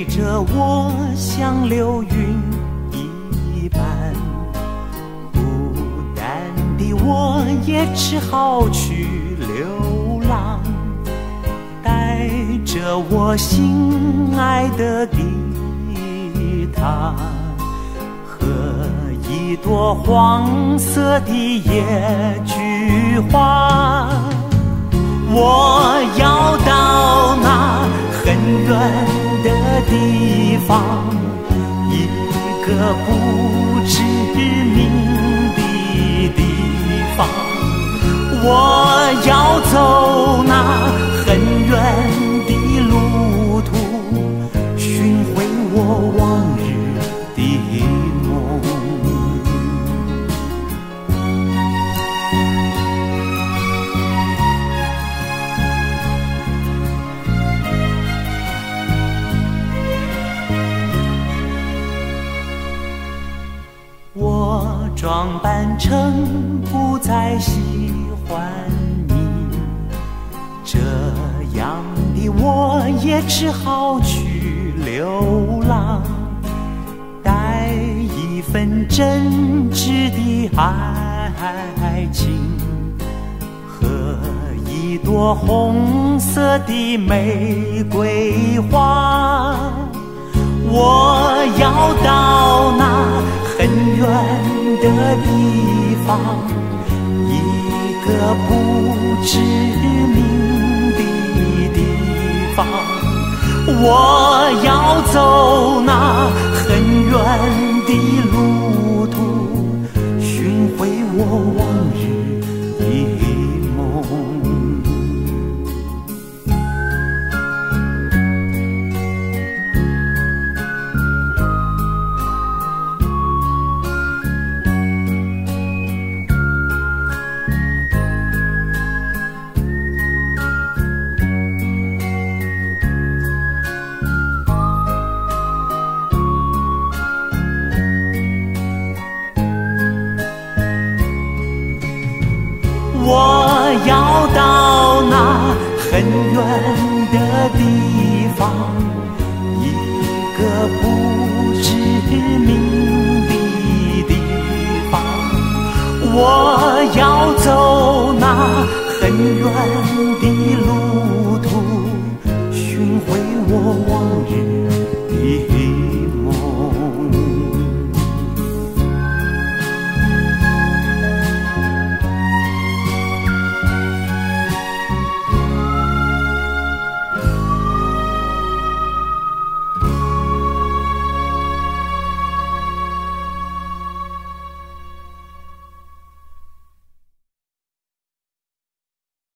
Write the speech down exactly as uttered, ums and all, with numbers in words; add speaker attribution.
Speaker 1: 着我像流云一般，孤单的我也只好去流浪，带着我心爱的吉他和一朵黄色的野菊花。我要到那很远的地方，一个不知名的地方。我要走那很远的路途，寻回我往日的梦。我装扮成不再喜欢你，这样的我也只好去流浪，带一份真挚的爱情和一朵红色的玫瑰花。我要到那很远的地方，一个不知名的地方。我要走那很远的路途，寻回我往日的梦。我要到那很远的地方，一个不知名的地方。我要走那很远的